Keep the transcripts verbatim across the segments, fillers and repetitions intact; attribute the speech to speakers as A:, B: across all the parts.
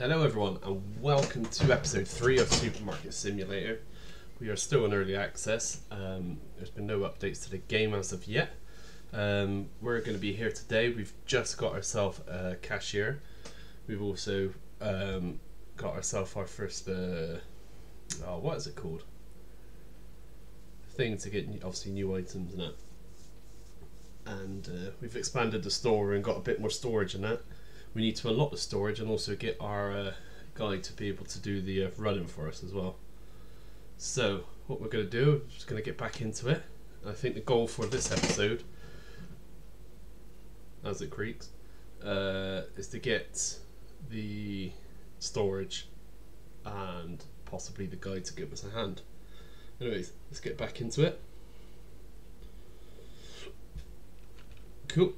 A: Hello everyone and welcome to episode three of Supermarket Simulator. We are still in early access. Um, there's been no updates to the game as of yet. Um, we're going to be here today. We've just got ourselves a cashier. We've also um, got ourselves our first, uh, oh, what is it called? Thing to get obviously new items and that. And uh, we've expanded the store and got a bit more storage in that. We need to unlock the storage and also get our uh, guy to be able to do the uh, running for us as well. So what we're going to do, I'm just going to get back into it. I think the goal for this episode, as it creaks, uh, is to get the storage and possibly the guy to give us a hand. Anyways, let's get back into it. Cool.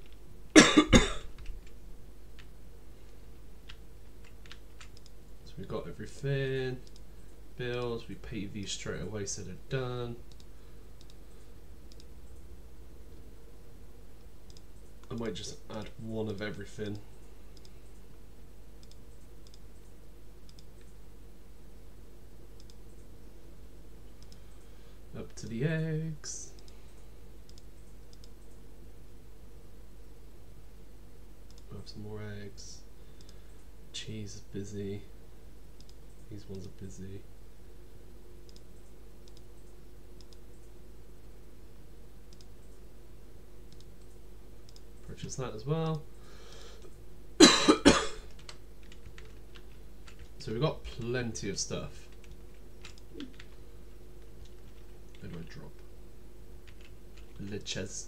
A: We've got everything, bills, we pay these straight away so they're done. I might just add one of everything. Up to the eggs. We'll have some more eggs. Cheese is busy. These ones are busy. Purchase that as well. So we've got plenty of stuff. Where do I drop? Liches.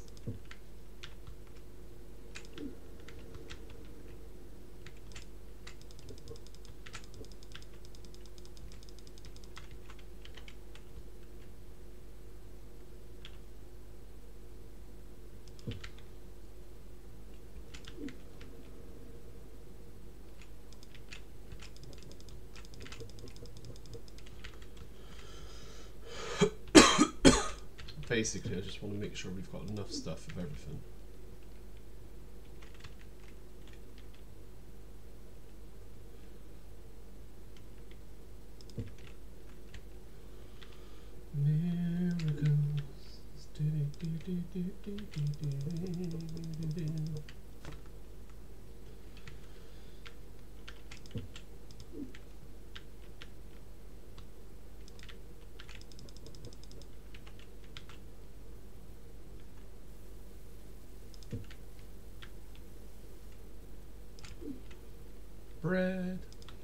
A: Basically, I just want to make sure we've got enough stuff of everything. Miracles. Bread.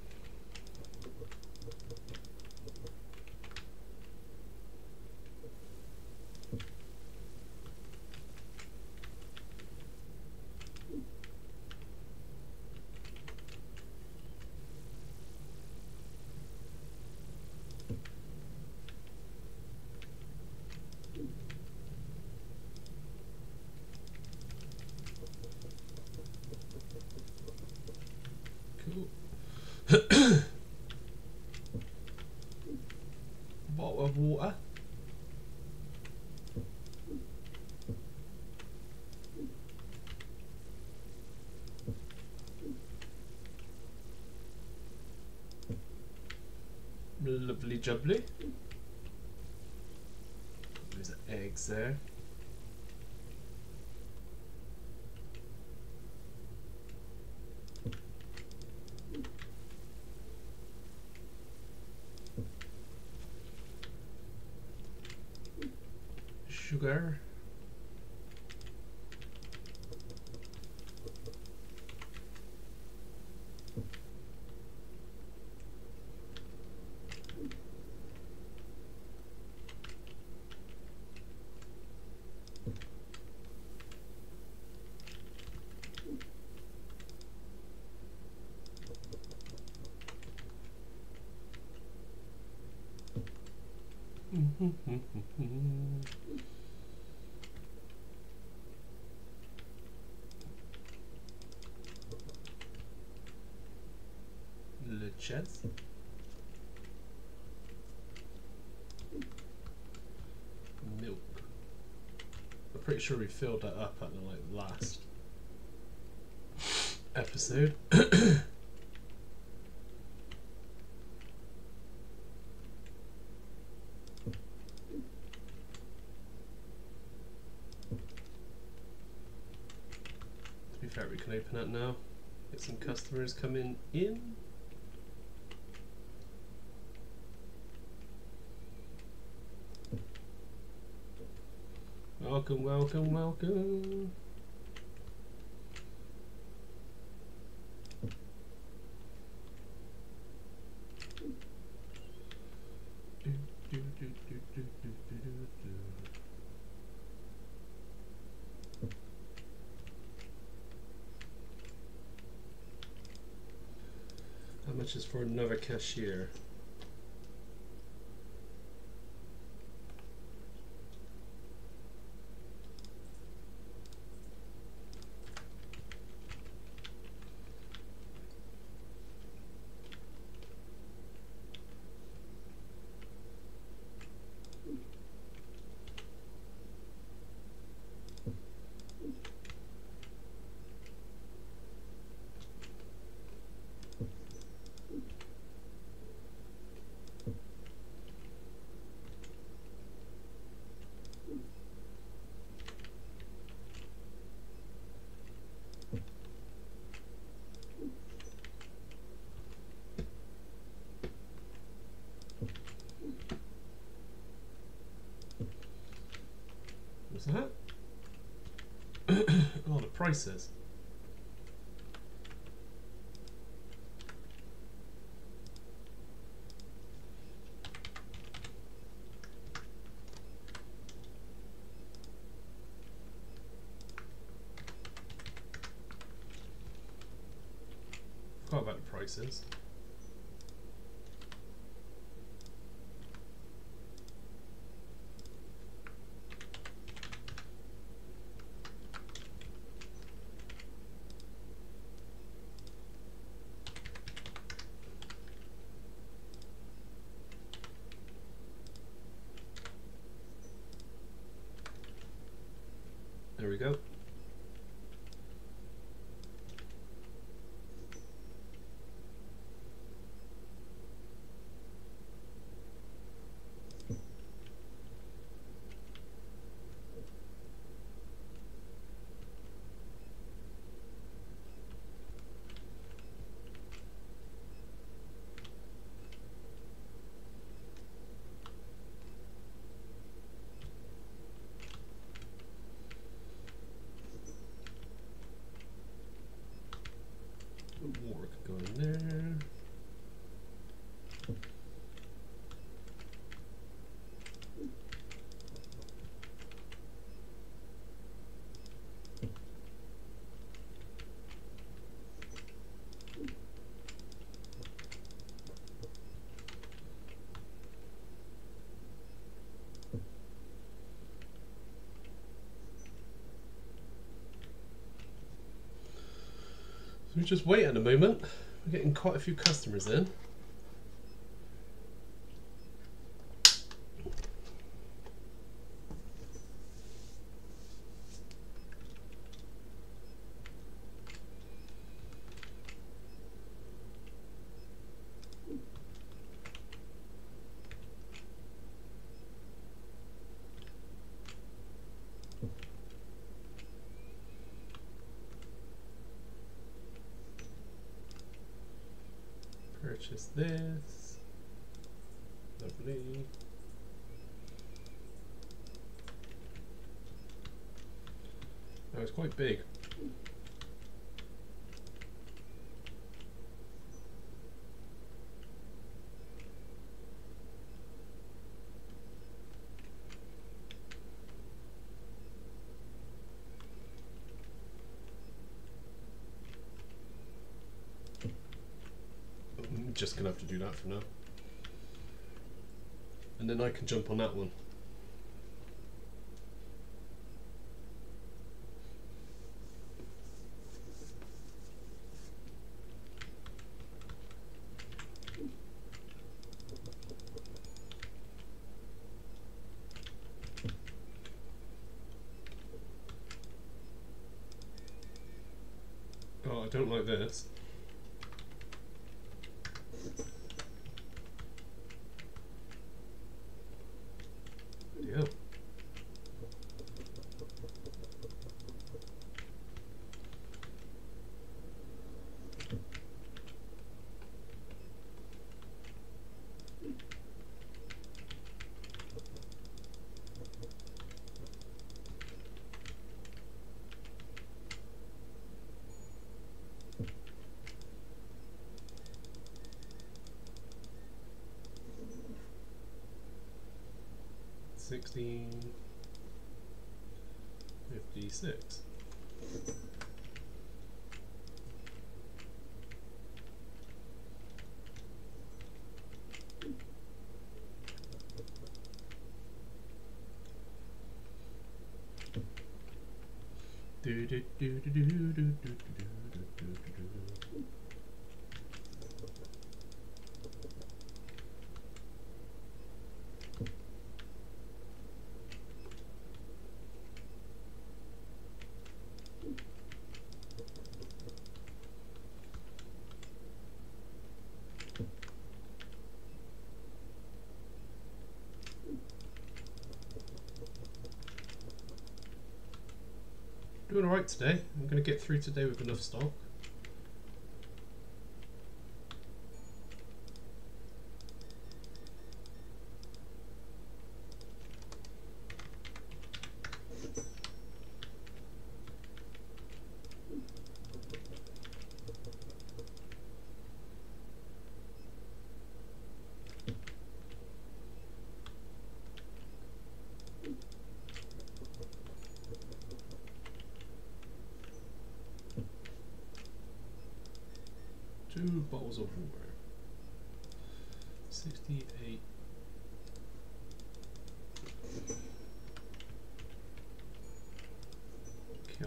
A: Cool. Bottle of water. Lovely jubbly. There's the eggs there. Sugar. Liches. Milk. I'm pretty sure we filled that up at the like last episode. chat we can open up now. Get some customers coming in. Welcome, welcome, welcome. Do, do, do, do, do, do, do, do. How much is for another cashier? What's that? Oh, the prices. Forgot about the prices. There we go. More could go in there. So we just wait at the moment. We're getting quite a few customers in. Purchase this. Lovely. That was quite big. I'm just gonna have to do that for now. And then I can jump on that one. Oh, I don't like this. Yeah. sixteen fifty-six. Do do do do do do do do do do. Doing alright today. I'm going to get through today with enough stock. Two bottles of water. sixty-eight. Kill.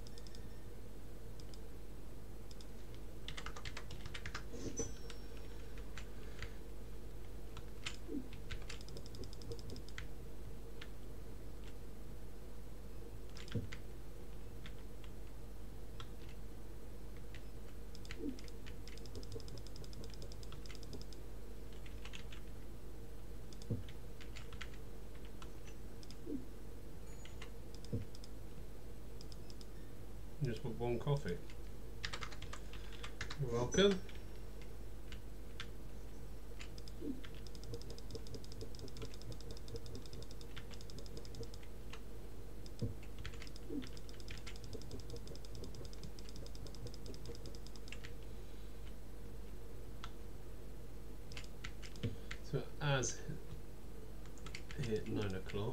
A: Just with one coffee. You're welcome. So as hit nine o'clock.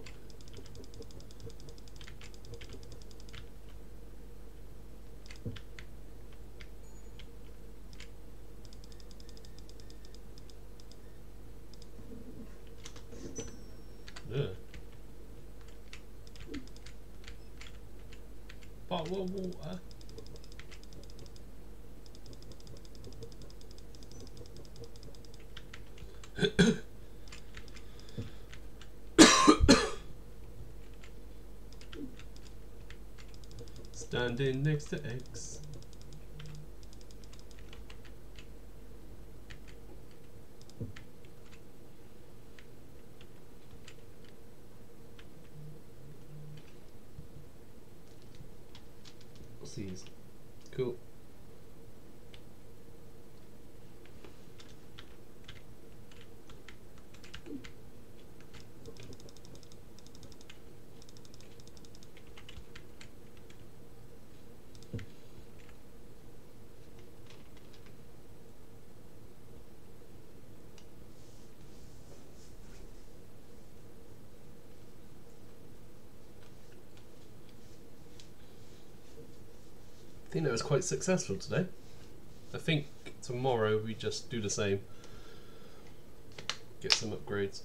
A: Bottle of water. Standing next to X. C's. Cool. I think that was quite successful today. I think tomorrow we just do the same. Get some upgrades.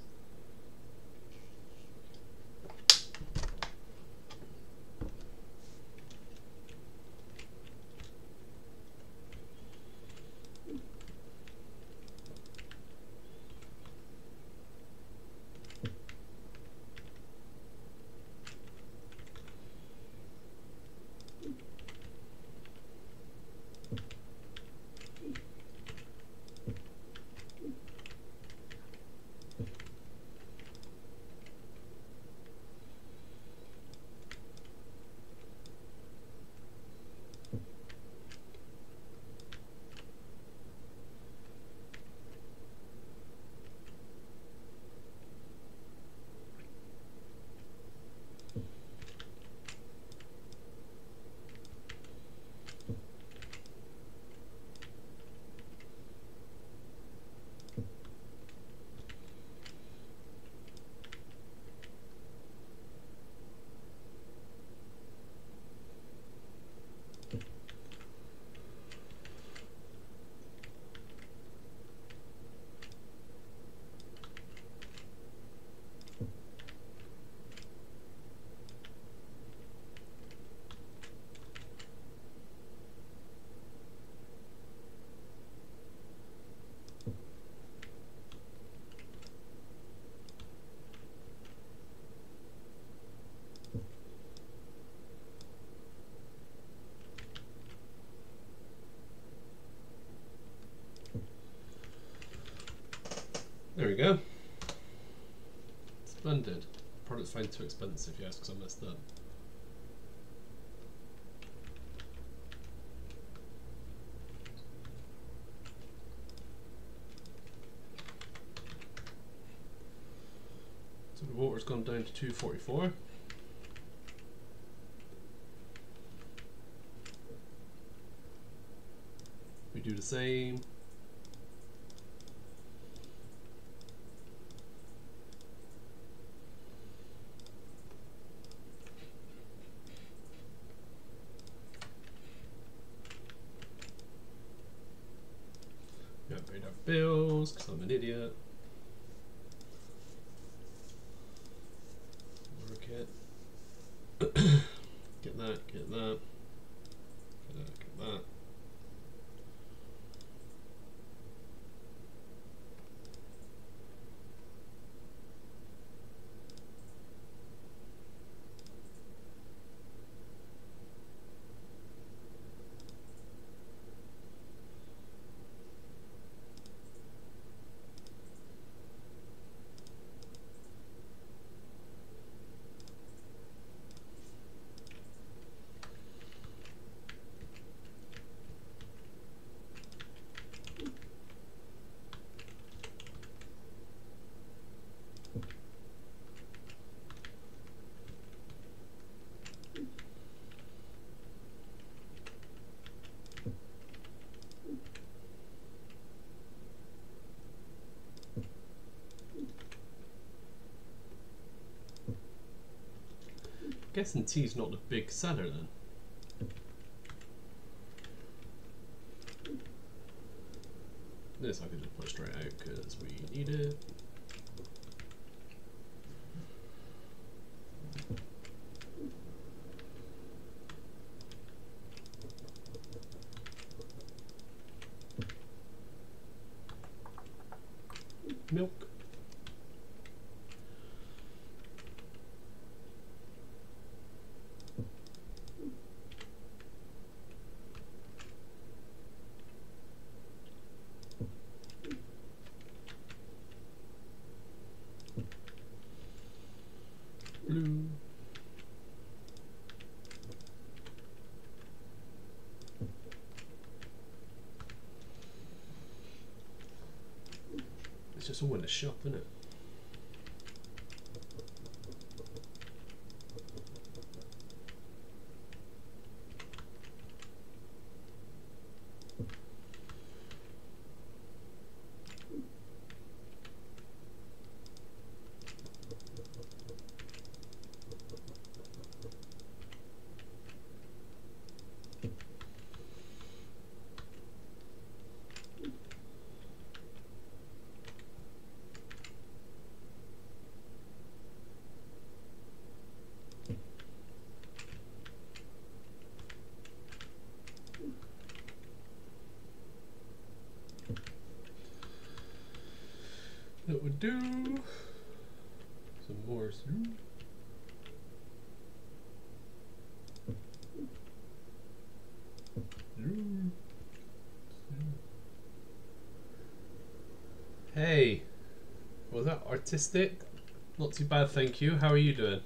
A: There we go. Splendid. Product's found too expensive, yes, because I messed up. So the water's gone down to two forty-four. We do the same. We haven't paid our bills because I'm an idiot. Work it. Get that, get that. Get that, get that. Guessing tea's not the big seller then. This I could just put straight out because we need it. Milk. Blue. It's just all in the shop, isn't it? That would do. Some more soup. Hey, was that artistic? Not too bad, thank you. How are you doing?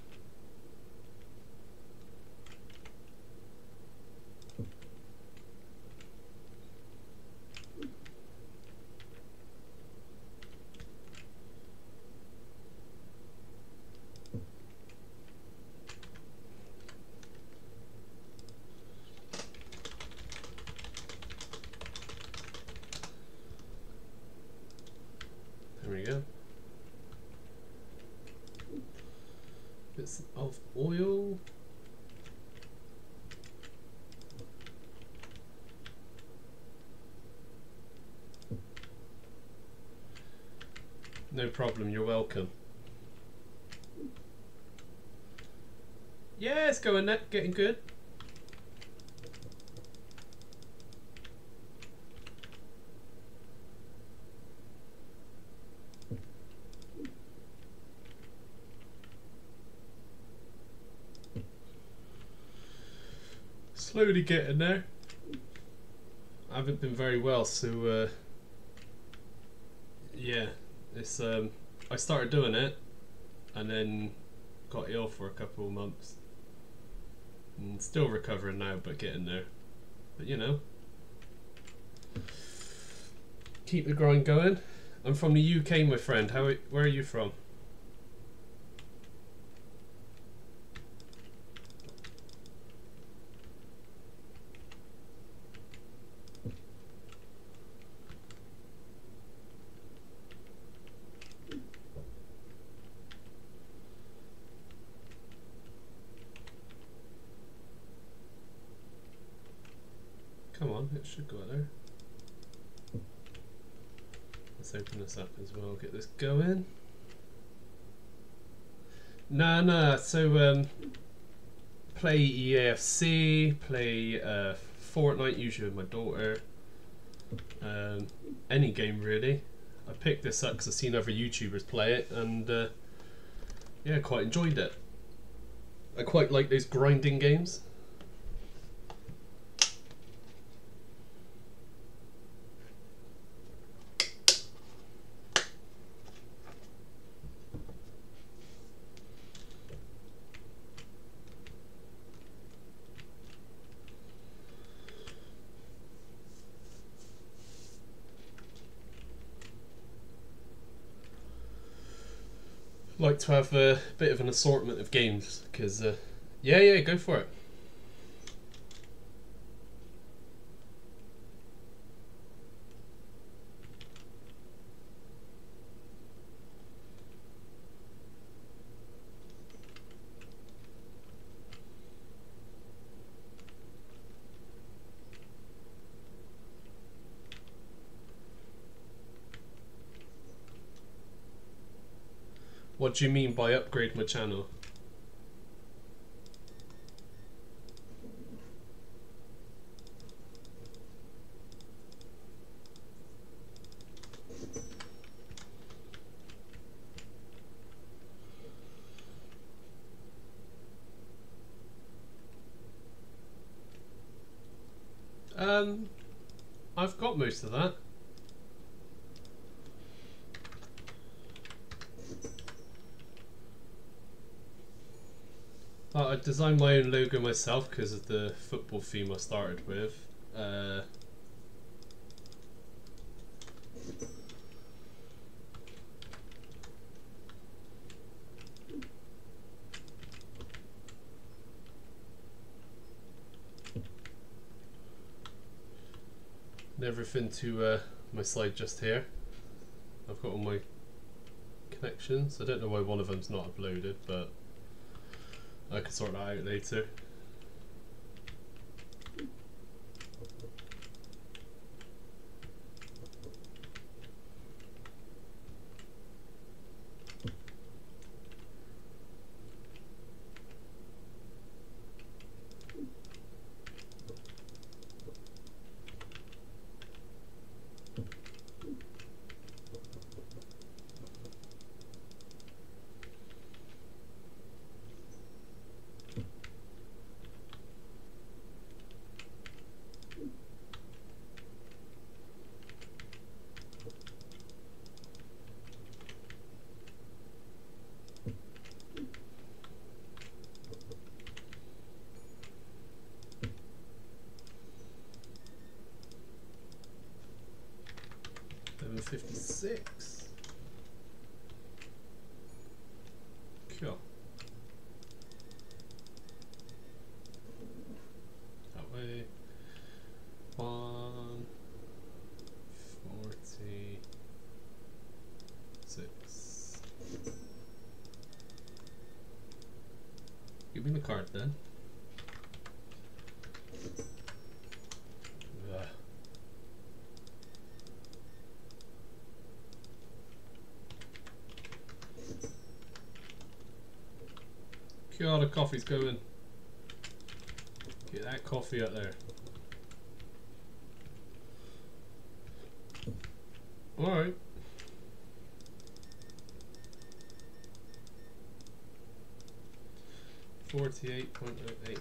A: There we go. Bits of oil. No problem, you're welcome. Yeah, it's going there, getting good. Slowly getting there. I haven't been very well, so uh, yeah, It's um, I started doing it, and then got ill for a couple of months. And still recovering now, but getting there. But you know, keep the grind going. I'm from the U K, my friend. How? Where are you from? Come on, it should go there. Let's open this up as well, get this going. Nah, nah, so um, play E A F C, play uh, Fortnite, usually with my daughter. Um, any game really. I picked this up because I've seen other YouTubers play it, and uh, yeah, quite enjoyed it. I quite like those grinding games. Like to have a bit of an assortment of games, because uh, yeah, yeah, go for it. What do you mean by upgrade my channel? Um, I've got most of that. Uh, I designed my own logo myself because of the football theme I started with. Uh, and everything to uh, my side just here. I've got all my connections. I don't know why one of them's not uploaded, but I can sort that out later. eleven fifty-six. Cool. That way. One forty six. Give me the card then. Ugh. God, the coffee's going. Get that coffee out there. Alright. forty-eight point oh eight.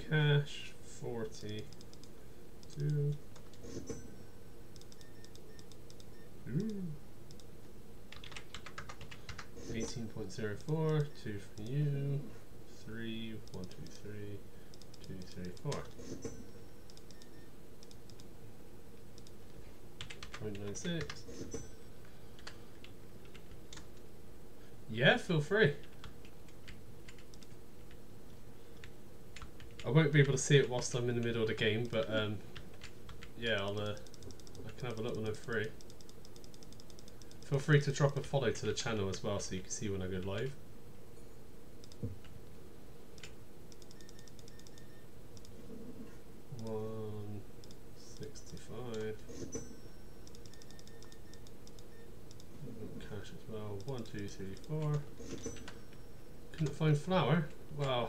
A: cash, forty, two. Ooh. eighteen point zero four, two for you, three, one, two, three, two, three, four. zero point nine six. Yeah, feel free. I won't be able to see it whilst I'm in the middle of the game, but um, yeah, I'll uh, I can have a look when I'm free. Feel free to drop a follow to the channel as well, so you can see when I go live. One sixty-five. Cash as well. One, two, three, four. Couldn't find flour. Wow.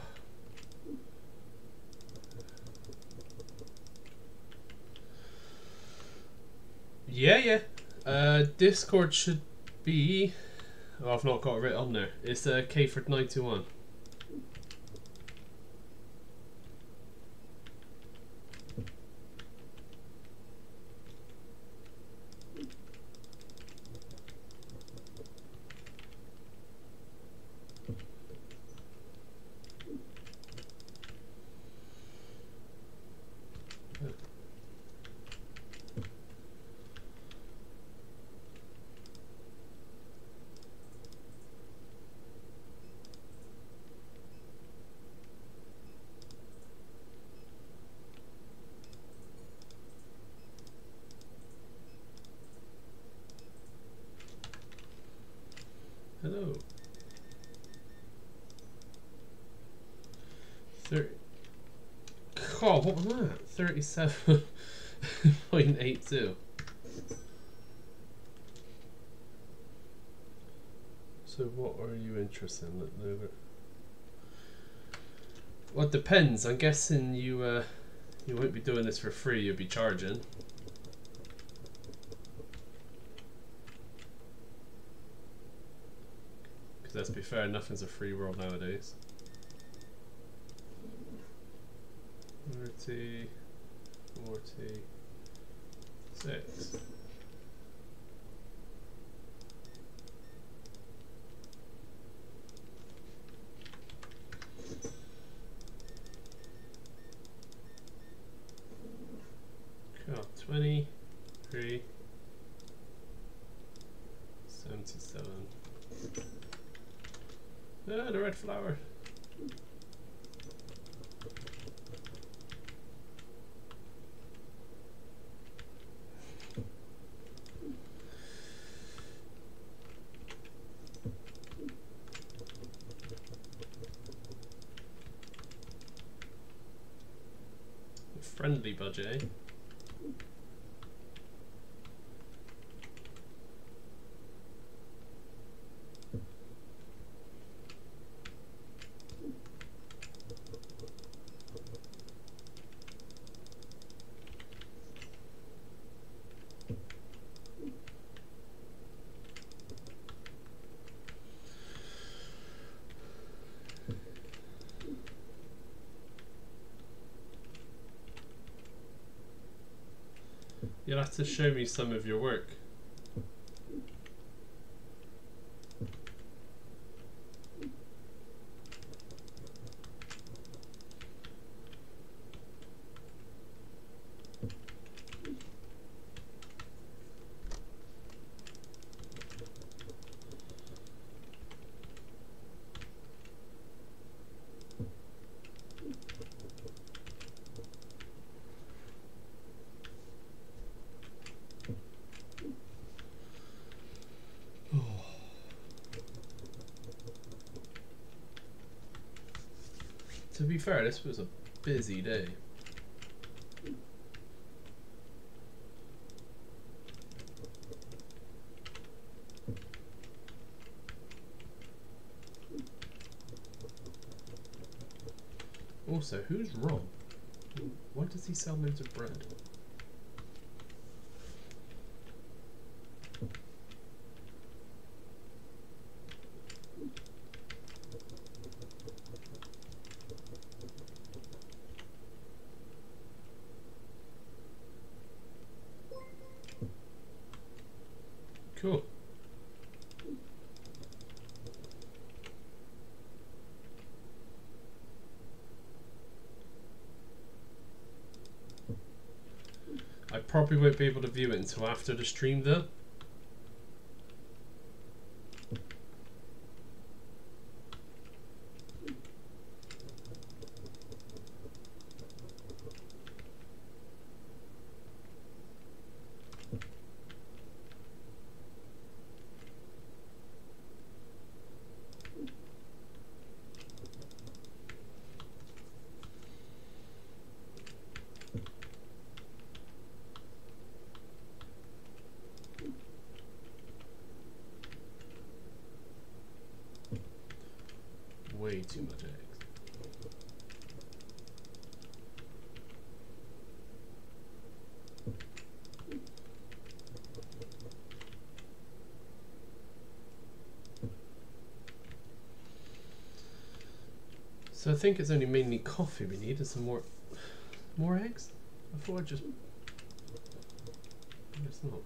A: Yeah, yeah. Uh, Discord should be. Oh, I've not got it written on there. It's uh, K Ford nine two one. Hello. Thirty. God, what was that? Thirty-seven point eight two. So, what are you interested in at the moment? Well, it depends. I'm guessing you uh, you won't be doing this for free. You'll be charging. Let's be fair, nothing's a free world nowadays. thirty, forty, six. Cool, twenty, three, seventy-seven. Ah, the red flower. Friendly budget, eh? You'll have to show me some of your work. To be fair, this was a busy day. Also, who's Rob? Why does he sell loads of bread? Cool. I probably won't be able to view it until after the stream though. Way too much eggs. So I think it's only mainly coffee we need and some more more eggs? I thought I'd just I guess not.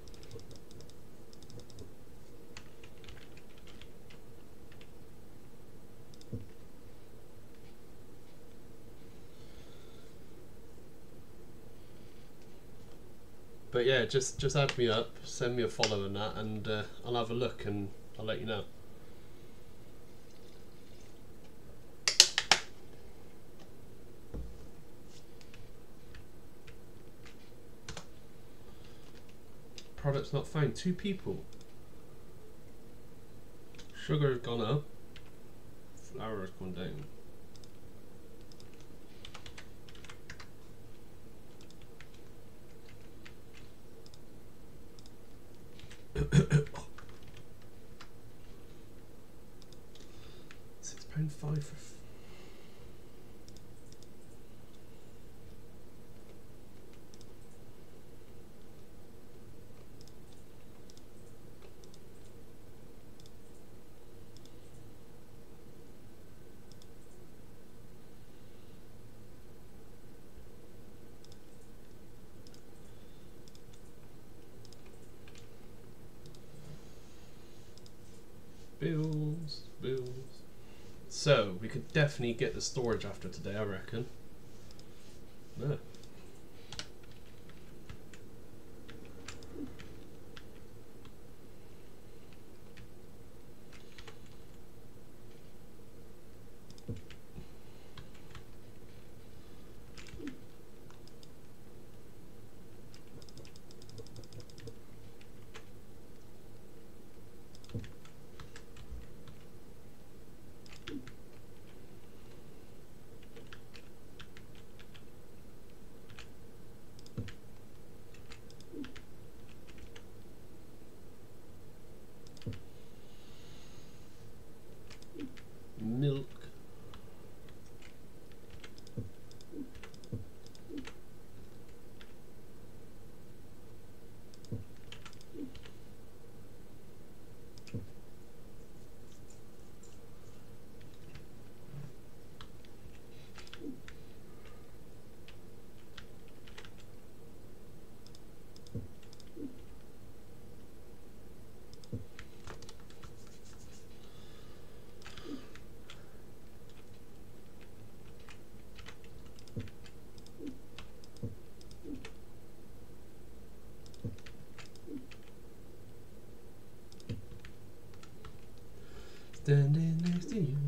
A: But yeah, just just add me up, send me a follow and that, and uh, I'll have a look and I'll let you know. Products not found. Two people. Sugar has gone up. Flour has gone down. Six pound five for. F Bills, bills. So we could definitely get the storage after today, I reckon. No. Milk. Standing next to you.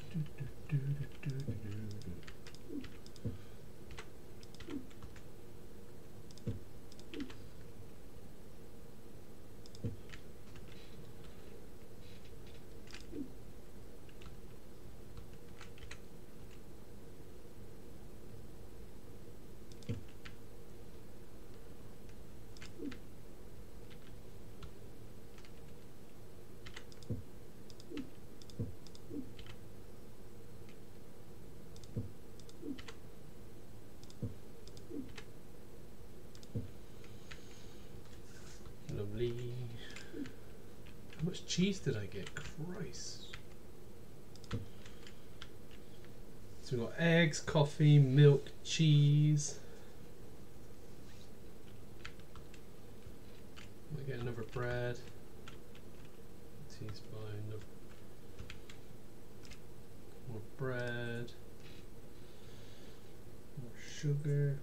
A: Lovely. How much cheese did I get? Christ. So we've got eggs, coffee, milk, cheese. Am I get another bread. Teas by another more bread. More sugar.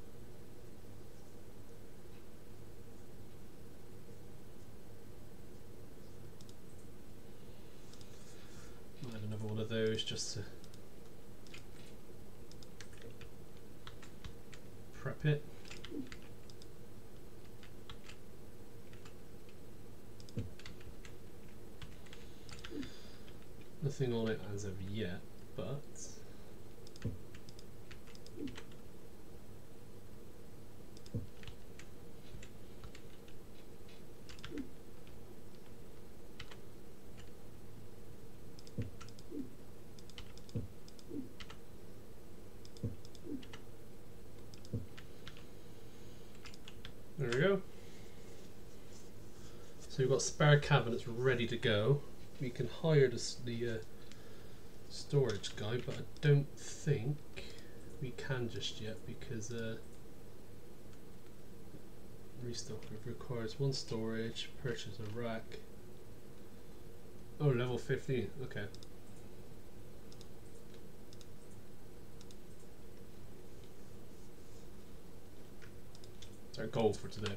A: Add another one of those just to prep it. Nothing on it as of yet, but there we go. So we've got spare cabinets ready to go. We can hire this, the uh, storage guy, but I don't think we can just yet because uh, restock requires one storage, purchase a rack. Oh, level fifteen, okay. It's our goal for today.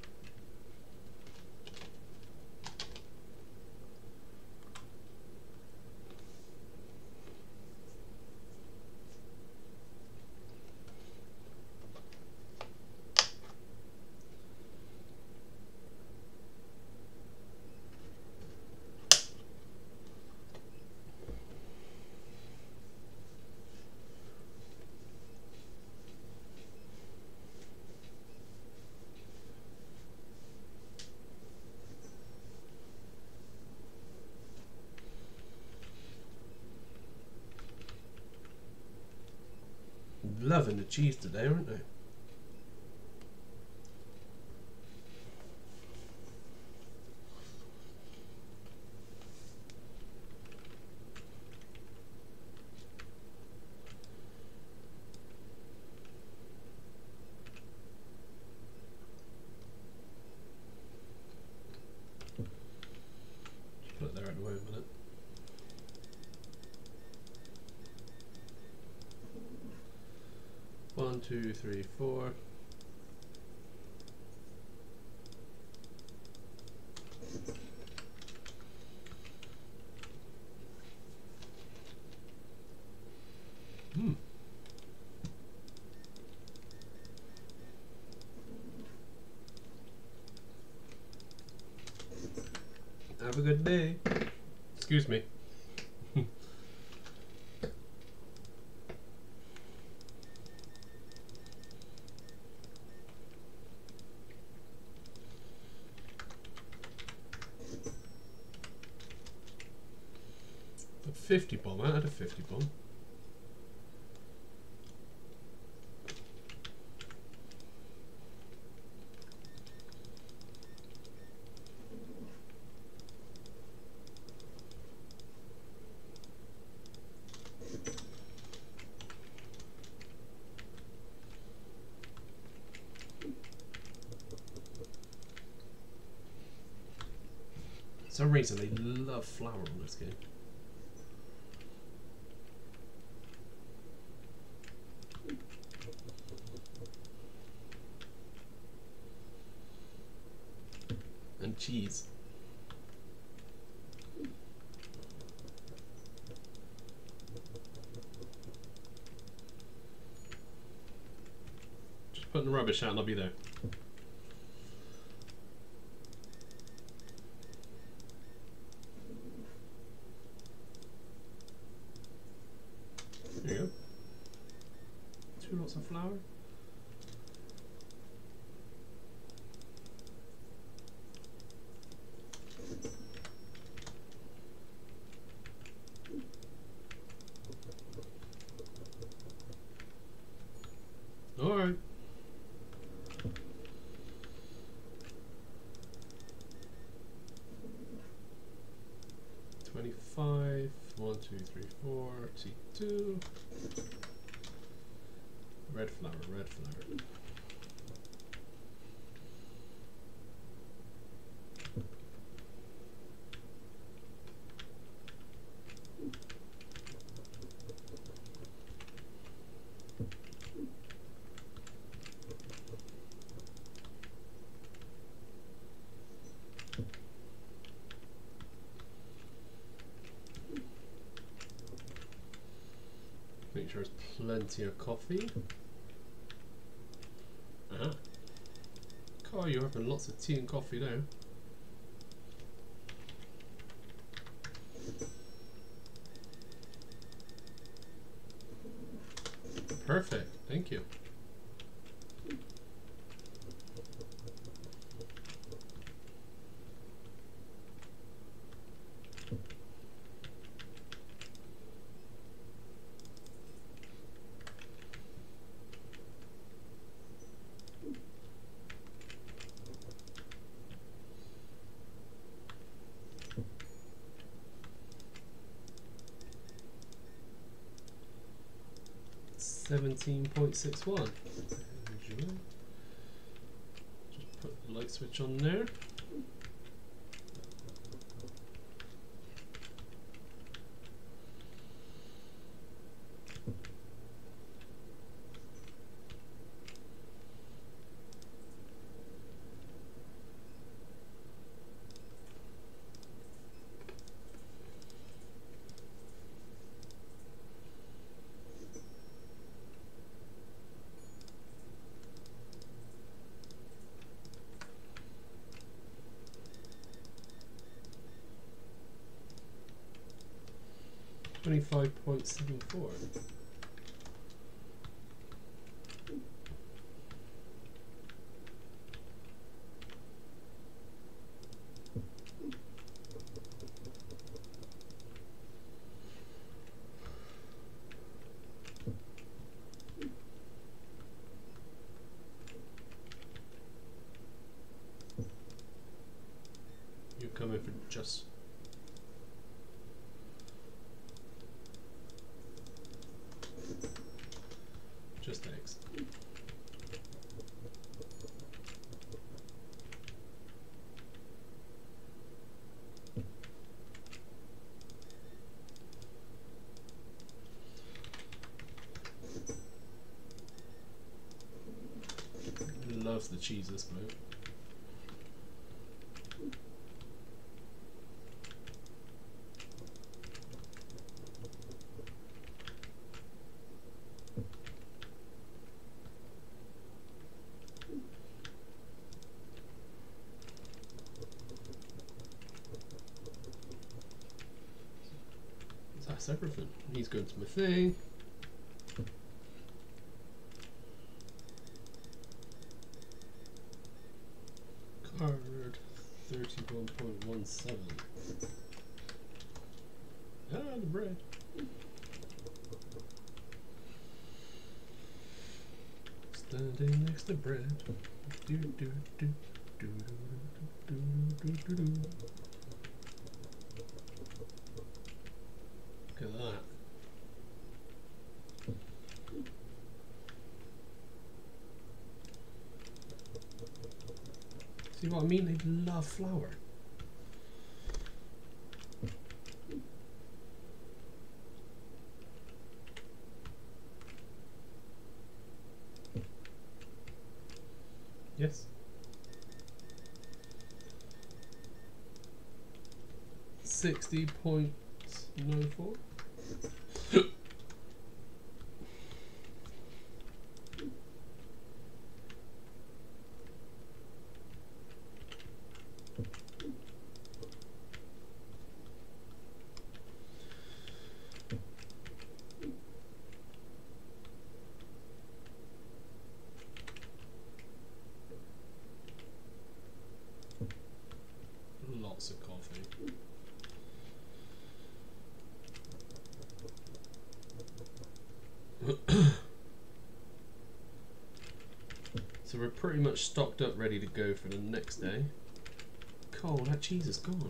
A: Loving the cheese today, aren't they? Just put it there at the moment. One, two, three, four. Hmm. Have a good day. Excuse me. fifty bomb, I had a fifty bomb. For some reason they love flour on this game. And cheese. Just putting the rubbish out and I'll be there. There you go. Two lots of flour. All right. Twenty-five. One, two, three, four. T two. Red flour. Red flour. sure there's plenty of coffee. Ah. Carl, you're having lots of tea and coffee there. Perfect, thank you. seventeen point six one. Just put the light switch on there. twenty-five point seven four. You're coming for just Just eggs. Loves the cheese, this bloke. That's everything. He's going to my thing. Card thirty-one point one seven. Ah, the bread. Standing next to bread. Do do do do do do do do do. Look at that. See what I mean? They love flour. Yes. Sixty point nine four. Lots of coffee. So we're pretty much stocked up, ready to go for the next day. Cole, that cheese is gone.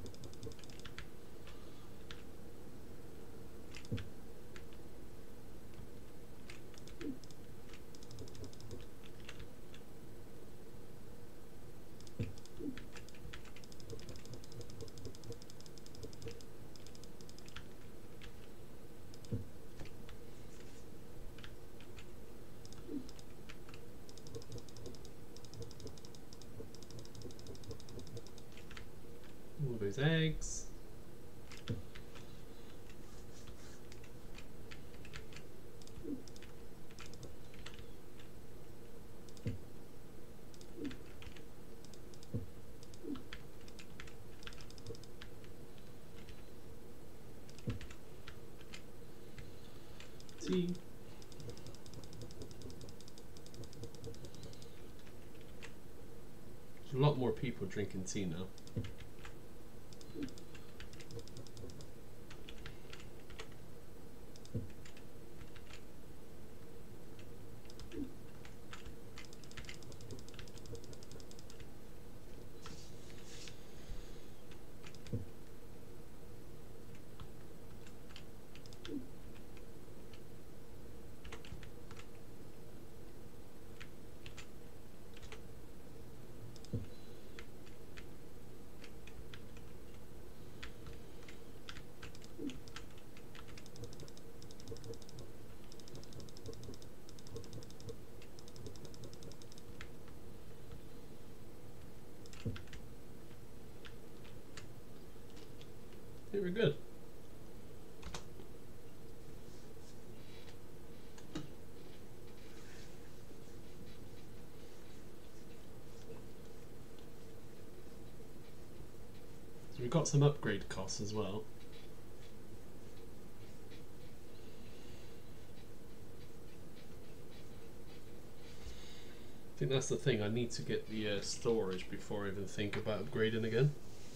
A: All those eggs. tea. There's a lot more people drinking tea now. Very good. So we've got some upgrade costs as well. I think that's the thing, I need to get the uh, storage before I even think about upgrading again.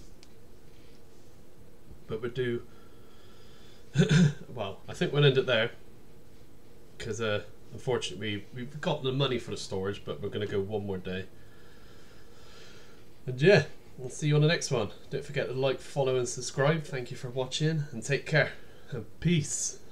A: But we'll do, well, I think we'll end it there, because uh, unfortunately we've got the money for the storage, but we're going to go one more day. And yeah, we'll see you on the next one. Don't forget to like, follow and subscribe. Thank you for watching, and take care, and peace.